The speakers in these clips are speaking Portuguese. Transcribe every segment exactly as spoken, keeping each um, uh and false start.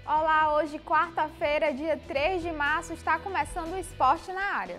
Olá, hoje quarta-feira, dia três de março, está começando o Esporte na Área.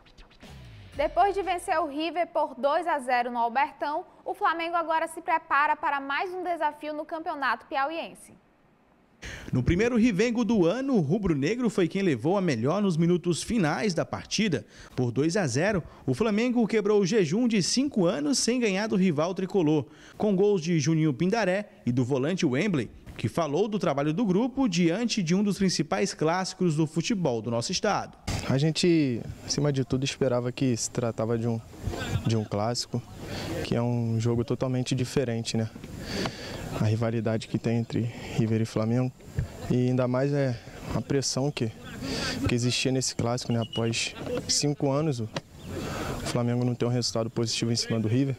Depois de vencer o River por dois a zero no Albertão, o Flamengo agora se prepara para mais um desafio no Campeonato Piauiense. No primeiro Rivengo do ano, o rubro-negro foi quem levou a melhor nos minutos finais da partida. Por dois a zero, o Flamengo quebrou o jejum de cinco anos sem ganhar do rival tricolor, com gols de Juninho Pindaré e do volante Wembley, que falou do trabalho do grupo diante de um dos principais clássicos do futebol do nosso estado. A gente, acima de tudo, esperava que se tratava de um, de um clássico, que é um jogo totalmente diferente, né? A rivalidade que tem entre River e Flamengo, e ainda mais é a pressão que, que existia nesse clássico, né? Após cinco anos, o Flamengo não tem um resultado positivo em cima do River.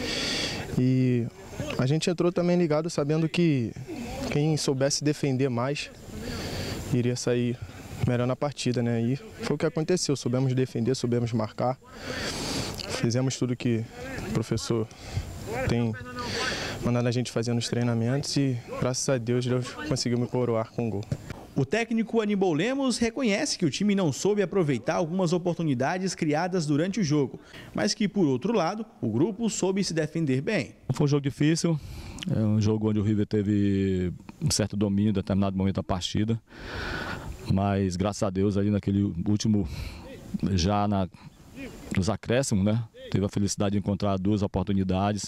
E a gente entrou também ligado sabendo que quem soubesse defender mais iria sair melhor na partida, né? E foi o que aconteceu, soubemos defender, soubemos marcar, fizemos tudo que o professor tem mandado a gente fazer nos treinamentos e, graças a Deus, Deus conseguiu me coroar com um gol. O técnico Aníbal Lemos reconhece que o time não soube aproveitar algumas oportunidades criadas durante o jogo, mas que, por outro lado, o grupo soube se defender bem. Foi um jogo difícil, é um jogo onde o River teve um certo domínio em determinado momento da partida, mas, graças a Deus, ali naquele último, já na, nos acréscimos, né, teve a felicidade de encontrar duas oportunidades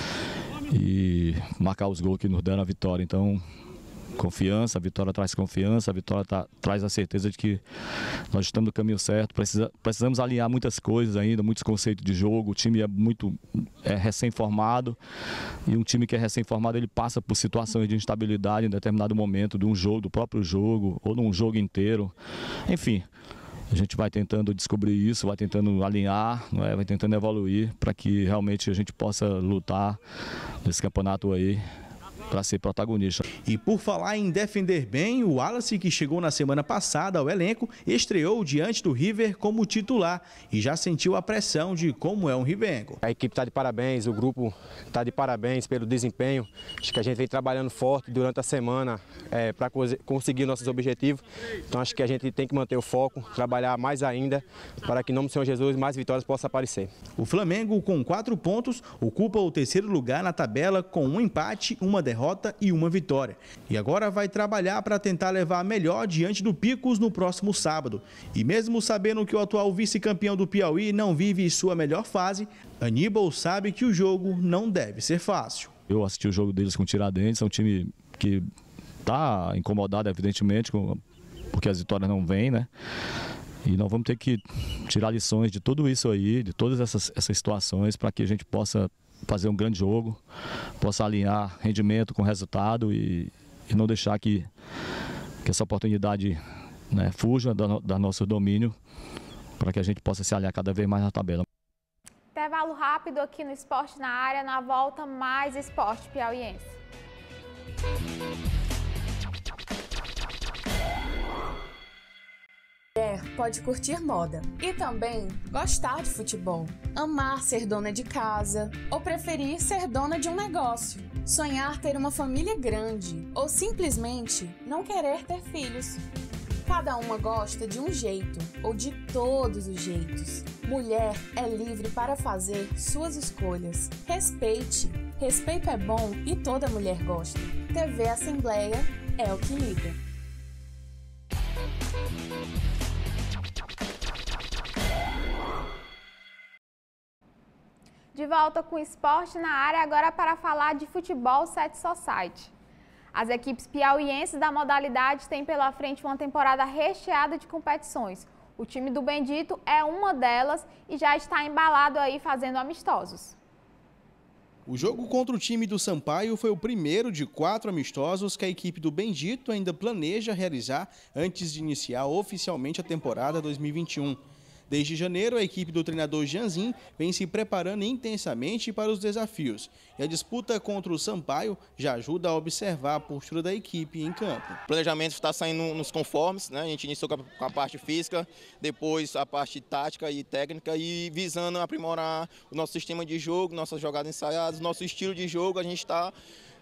e marcar os gols que nos deram a vitória. Então, confiança, a vitória traz confiança, a vitória tá, traz a certeza de que nós estamos no caminho certo. Precisa, precisamos alinhar muitas coisas ainda, muitos conceitos de jogo. O time é muito é, recém-formado, e um time que é recém-formado, ele passa por situações de instabilidade em determinado momento de um jogo, do próprio jogo, ou num jogo inteiro. Enfim, a gente vai tentando descobrir isso, vai tentando alinhar, não é? Vai tentando evoluir para que realmente a gente possa lutar nesse campeonato aí para ser protagonista. E por falar em defender bem, o Wallace, que chegou na semana passada ao elenco, estreou diante do River como titular e já sentiu a pressão de como é um rivengo. A equipe está de parabéns, o grupo está de parabéns pelo desempenho. Acho que a gente vem trabalhando forte durante a semana é, para conseguir nossos objetivos. Então acho que a gente tem que manter o foco, trabalhar mais ainda para que, em nome do Senhor Jesus, mais vitórias possam aparecer. O Flamengo, com quatro pontos, ocupa o terceiro lugar na tabela com um empate, uma derrota e uma vitória. E agora vai trabalhar para tentar levar a melhor diante do Picos no próximo sábado. E mesmo sabendo que o atual vice-campeão do Piauí não vive sua melhor fase, Aníbal sabe que o jogo não deve ser fácil. Eu assisti o jogo deles com o Tiradentes, é um time que está incomodado, evidentemente, porque as vitórias não vêm, né? E nós vamos ter que tirar lições de tudo isso aí, de todas essas, essas situações, para que a gente possa fazer um grande jogo, possa alinhar rendimento com resultado e, e não deixar que, que essa oportunidade, né, fuja da, da nosso domínio, para que a gente possa se alinhar cada vez mais na tabela. Intervalo rápido aqui no Esporte na Área, na volta mais esporte piauiense. Mulher pode curtir moda e também gostar de futebol, amar ser dona de casa ou preferir ser dona de um negócio, sonhar ter uma família grande ou simplesmente não querer ter filhos. Cada uma gosta de um jeito ou de todos os jeitos. Mulher é livre para fazer suas escolhas. Respeite. Respeito é bom e toda mulher gosta. T V Assembleia é o que liga. De volta com o Esporte na Área, agora para falar de futebol Set Society. As equipes piauienses da modalidade têm pela frente uma temporada recheada de competições. O time do Bendito é uma delas e já está embalado aí fazendo amistosos. O jogo contra o time do Sampaio foi o primeiro de quatro amistosos que a equipe do Bendito ainda planeja realizar antes de iniciar oficialmente a temporada dois mil e vinte e um. Desde janeiro, a equipe do treinador Janzin vem se preparando intensamente para os desafios. E a disputa contra o Sampaio já ajuda a observar a postura da equipe em campo. O planejamento está saindo nos conformes, né? A gente iniciou com a parte física, depois a parte tática e técnica e visando aprimorar o nosso sistema de jogo, nossas jogadas ensaiadas, nosso estilo de jogo. A gente está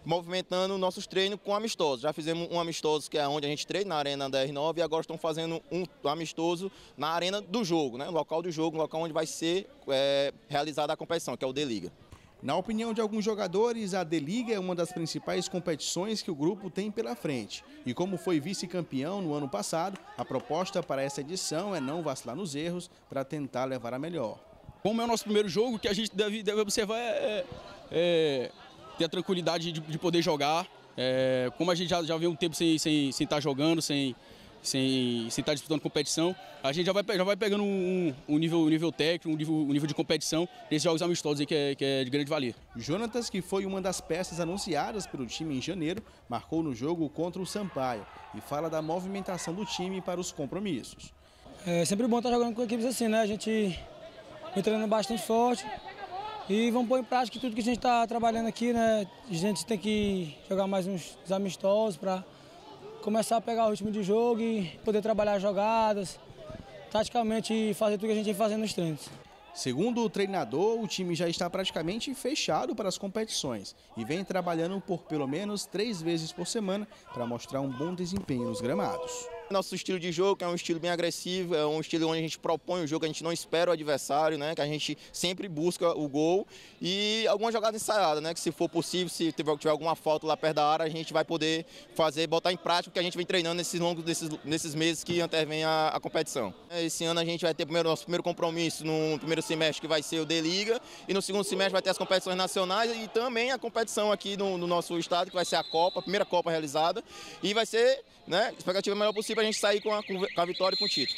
movimentando nossos treinos com amistosos. Já fizemos um amistoso que é onde a gente treina, na Arena D R nove, e agora estão fazendo um amistoso na arena do jogo, né? No local do jogo, no local onde vai ser é, realizada a competição, que é o D-Liga. Na opinião de alguns jogadores, a D-Liga é uma das principais competições que o grupo tem pela frente. E como foi vice-campeão no ano passado, a proposta para essa edição é não vacilar nos erros para tentar levar a melhor. Como é o nosso primeiro jogo, o que a gente deve, deve observar é, é ter a tranquilidade de, de poder jogar. É, como a gente já, já veio um tempo sem, sem, sem estar jogando, sem, sem, sem estar disputando competição, a gente já vai, já vai pegando um, um, nível, um nível técnico, um nível, um nível de competição nesses jogos amistosos aí que é, que é de grande valia. Jonatas, que foi uma das peças anunciadas pelo time em janeiro, marcou no jogo contra o Sampaio e fala da movimentação do time para os compromissos. É sempre bom estar jogando com equipes assim, né? A gente vem treinando bastante forte e vamos pôr em prática tudo que a gente está trabalhando aqui, né? A gente tem que jogar mais uns amistosos para começar a pegar o ritmo de jogo e poder trabalhar jogadas, taticamente fazer tudo que a gente vem fazendo nos treinos. Segundo o treinador, o time já está praticamente fechado para as competições e vem trabalhando por pelo menos três vezes por semana para mostrar um bom desempenho nos gramados. Nosso estilo de jogo que é um estilo bem agressivo, é um estilo onde a gente propõe o jogo, a gente não espera o adversário, né? Que a gente sempre busca o gol e alguma jogada ensaiada, né? Que se for possível, se tiver, tiver alguma falta lá perto da área, a gente vai poder fazer, botar em prática o que a gente vem treinando nesses longos desses, nesses meses que antevém a, a competição. Esse ano a gente vai ter primeiro, nosso primeiro compromisso no primeiro semestre, que vai ser o D-Liga, e no segundo semestre vai ter as competições nacionais e também a competição aqui no, no nosso estado, que vai ser a Copa, a primeira Copa realizada, e vai ser, né, a expectativa melhor possível a gente sair com a, com a vitória e com o título.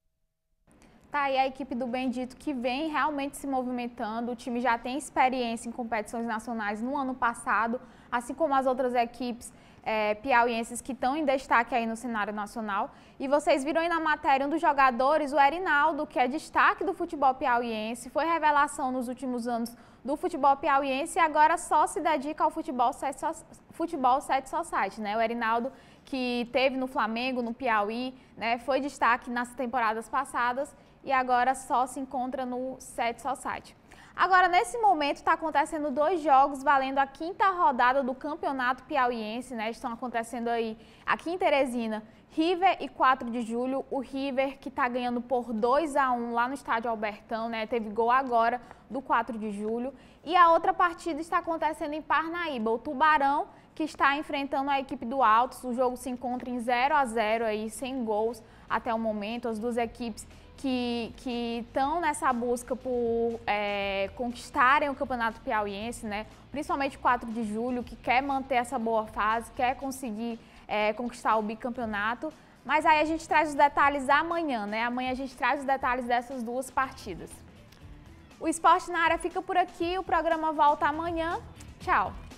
Tá aí a equipe do Bendito que vem realmente se movimentando. O time já tem experiência em competições nacionais no ano passado, assim como as outras equipes é, piauienses que estão em destaque aí no cenário nacional. E vocês viram aí na matéria um dos jogadores, o Erinaldo, que é destaque do futebol piauiense, foi revelação nos últimos anos do futebol piauiense e agora só se dedica ao futebol sete, futebol sete society, né? O Erinaldo, que teve no Flamengo, no Piauí, né? Foi destaque nas temporadas passadas e agora só se encontra no sete society. Agora, nesse momento, está acontecendo dois jogos valendo a quinta rodada do Campeonato Piauiense, né? Estão acontecendo aí aqui em Teresina, River e quatro de julho. O River que está ganhando por dois a um lá no estádio Albertão, né? Teve gol agora do quatro de julho. E a outra partida está acontecendo em Parnaíba, o Tubarão, que está enfrentando a equipe do Altos. O jogo se encontra em zero a zero aí, sem gols até o momento. As duas equipes que estão nessa busca por é, conquistarem o Campeonato Piauiense, né? Principalmente o quatro de julho, que quer manter essa boa fase, quer conseguir é, conquistar o bicampeonato. Mas aí a gente traz os detalhes amanhã, né? Amanhã a gente traz os detalhes dessas duas partidas. O Esporte na Área fica por aqui, o programa volta amanhã. Tchau!